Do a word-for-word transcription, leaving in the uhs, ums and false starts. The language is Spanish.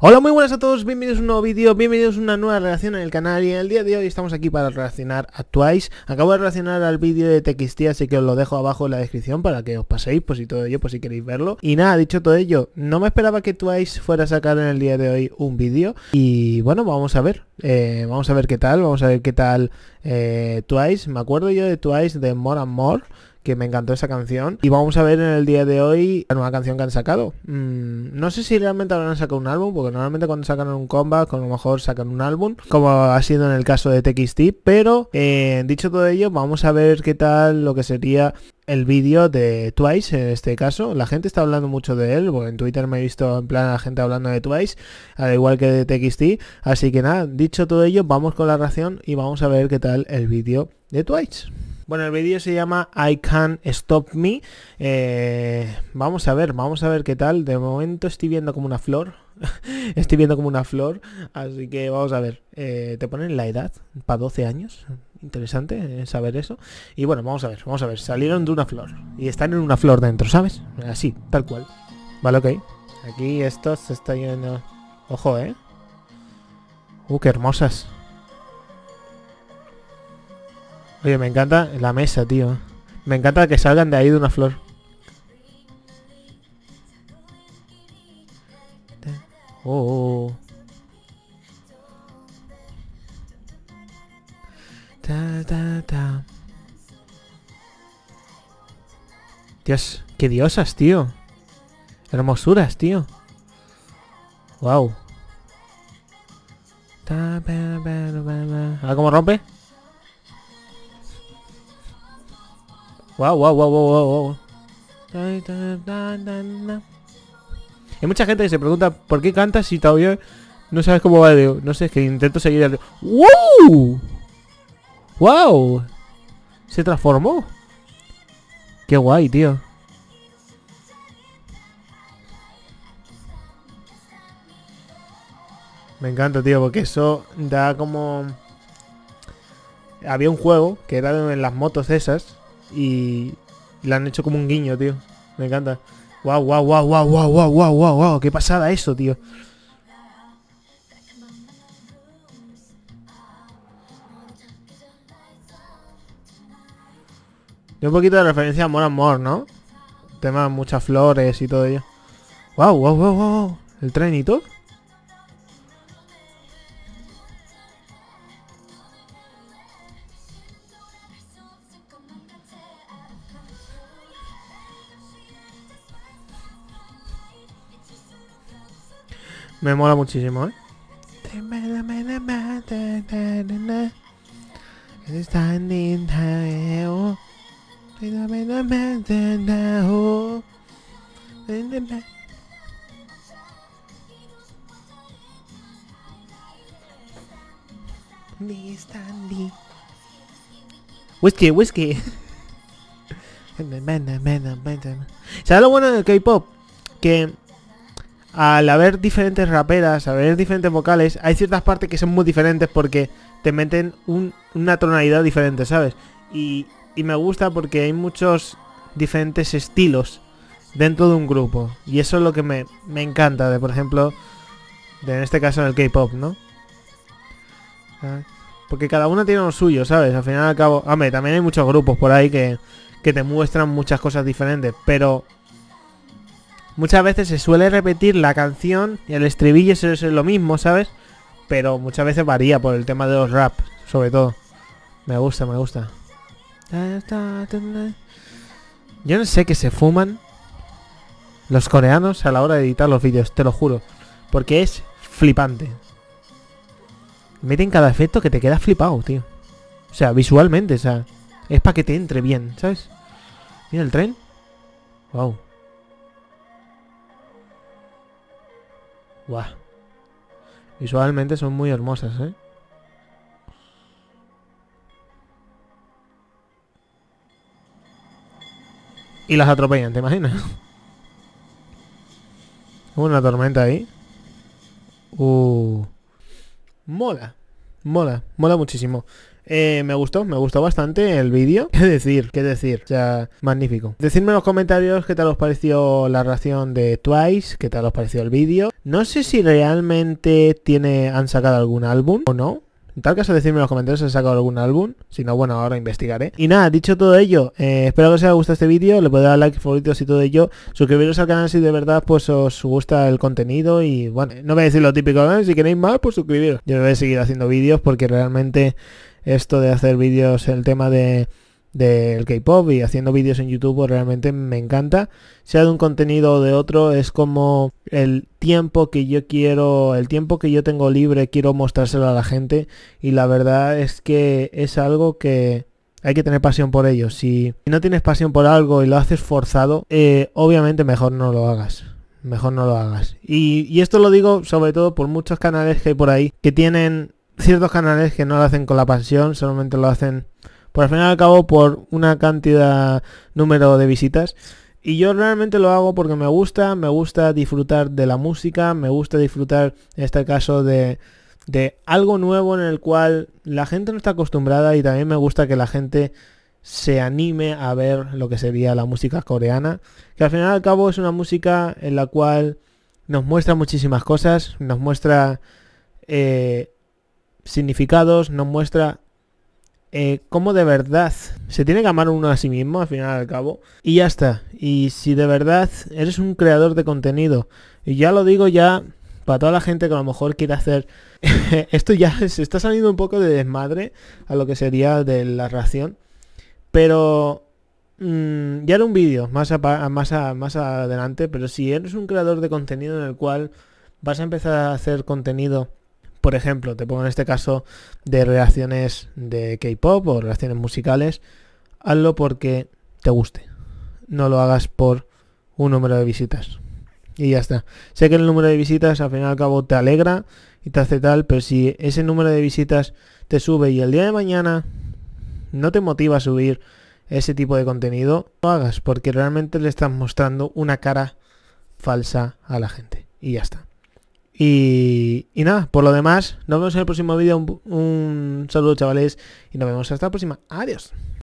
Hola, muy buenas a todos, bienvenidos a un nuevo vídeo, bienvenidos a una nueva reacción en el canal. Y en el día de hoy estamos aquí para reaccionar a Twice. Acabo de reaccionar al vídeo de T X T, así que os lo dejo abajo en la descripción para que os paséis, pues y todo ello, pues si queréis verlo. Y nada, dicho todo ello, no me esperaba que Twice fuera a sacar en el día de hoy un vídeo. Y bueno, vamos a ver, eh, vamos a ver qué tal, vamos a ver qué tal eh, Twice. Me acuerdo yo de Twice de More and More, que me encantó esa canción. Y vamos a ver en el día de hoy la nueva canción que han sacado. Mm, no sé si realmente habrán sacado un álbum, porque normalmente cuando sacan un comeback, a lo mejor sacan un álbum, como ha sido en el caso de T X T. Pero, eh, dicho todo ello, vamos a ver qué tal lo que sería el vídeo de Twice en este caso. La gente está hablando mucho de él, porque en Twitter me he visto en plan a la gente hablando de Twice, al igual que de T X T. Así que nada, dicho todo ello, vamos con la reacción y vamos a ver qué tal el vídeo de Twice. Bueno, el vídeo se llama I Can't Stop Me. eh, Vamos a ver, vamos a ver qué tal. De momento estoy viendo como una flor. Estoy viendo como una flor. Así que vamos a ver. eh, Te ponen la edad para doce años. Interesante eh, saber eso. Y bueno, vamos a ver, vamos a ver. Salieron de una flor y están en una flor dentro, ¿sabes? Así, tal cual. Vale, ok. Aquí esto se está yendo. Ojo, eh. Uh, qué hermosas. Oye, me encanta la mesa, tío. Me encanta que salgan de ahí de una flor. Oh, oh, oh. Ta, ta, ta. Dios, qué diosas, tío. Hermosuras, tío. Wow. ¿Ah, cómo rompe? Wow, wow, wow, wow, wow, wow. Hay mucha gente que se pregunta ¿por qué cantas si todavía no sabes cómo va de... No sé, es que intento seguir el... ¡Wow! ¡Wow! Se transformó. Qué guay, tío. Me encanta, tío, porque eso da como... Había un juego que era en las motos esas y le han hecho como un guiño, tío. Me encanta. Wow, wow, wow, wow, wow, wow, wow, wow, wow. Qué pasada eso, tío. Y un poquito de referencia a More and More, ¿no? Tema muchas flores y todo ello. Wow, wow, wow, wow. El trenito. Me mola muchísimo, ¿eh? Whisky, whisky. ¿Sabes lo bueno del K-pop? Que al haber diferentes raperas, al haber diferentes vocales, hay ciertas partes que son muy diferentes porque te meten un, una tonalidad diferente, ¿sabes? Y, y me gusta porque hay muchos diferentes estilos dentro de un grupo. Y eso es lo que me, me encanta de, por ejemplo, de, en este caso en el K-pop, ¿no? Porque cada uno tiene lo suyo, ¿sabes? Al final y al cabo... Hombre, también hay muchos grupos por ahí que, que te muestran muchas cosas diferentes, pero... Muchas veces se suele repetir la canción y el estribillo es lo mismo, ¿sabes? Pero muchas veces varía por el tema de los rap, sobre todo. Me gusta, me gusta. Yo no sé qué se fuman los coreanos a la hora de editar los vídeos, te lo juro. Porque es flipante. Meten cada efecto que te quedas flipado, tío. O sea, visualmente, o sea, es para que te entre bien, ¿sabes? Mira el tren. Wow. Guau. Visualmente son muy hermosas, ¿eh? Y las atropellan, ¿te imaginas? Una tormenta ahí. Uh. Mola. Mola. Mola muchísimo. Eh, me gustó, me gustó bastante el vídeo. ¿Qué decir? ¿Qué decir? O sea, magnífico. Decidme en los comentarios qué tal os pareció la reacción de Twice, qué tal os pareció el vídeo. No sé si realmente tiene, han sacado algún álbum o no. En tal caso, decidme en los comentarios si han sacado algún álbum. Si no, bueno, ahora investigaré. Y nada, dicho todo ello, eh, espero que os haya gustado este vídeo. Le podéis dar like, favoritos y todo ello. Suscribiros al canal si de verdad pues os gusta el contenido. Y bueno, no voy a decir lo típico, ¿eh? Si queréis más, pues suscribiros. Yo voy a seguir haciendo vídeos porque realmente esto de hacer vídeos, el tema de del K-pop y haciendo vídeos en YouTube pues realmente me encanta. Sea de un contenido o de otro, es como el tiempo que yo quiero, el tiempo que yo tengo libre, quiero mostrárselo a la gente, y la verdad es que es algo que hay que tener pasión por ello. Si no tienes pasión por algo y lo haces forzado, eh, obviamente mejor no lo hagas. Mejor no lo hagas. Y, y esto lo digo sobre todo por muchos canales que hay por ahí, que tienen ciertos canales que no lo hacen con la pasión, solamente lo hacen por al fin y al cabo por una cantidad, número de visitas. Y yo realmente lo hago porque me gusta, me gusta disfrutar de la música, me gusta disfrutar en este caso de, de algo nuevo en el cual la gente no está acostumbrada, y también me gusta que la gente se anime a ver lo que sería la música coreana, que al fin y al cabo es una música en la cual nos muestra muchísimas cosas, nos muestra eh, significados, nos muestra Eh, cómo de verdad se tiene que amar uno a sí mismo al final al cabo, y ya está. Y si de verdad eres un creador de contenido, y ya lo digo ya para toda la gente que a lo mejor quiere hacer esto, ya se está saliendo un poco de desmadre a lo que sería de la reacción, pero mmm, ya era un vídeo más, a, más, a, más adelante. Pero si eres un creador de contenido en el cual vas a empezar a hacer contenido, por ejemplo, te pongo en este caso de reacciones de K-pop o reacciones musicales, hazlo porque te guste. No lo hagas por un número de visitas. Y ya está. Sé que el número de visitas al fin y al cabo te alegra y te hace tal, pero si ese número de visitas te sube y el día de mañana no te motiva a subir ese tipo de contenido, no lo hagas porque realmente le estás mostrando una cara falsa a la gente. Y ya está. Y, y nada, por lo demás, nos vemos en el próximo vídeo. Un, un saludo, chavales, y nos vemos hasta la próxima. Adiós.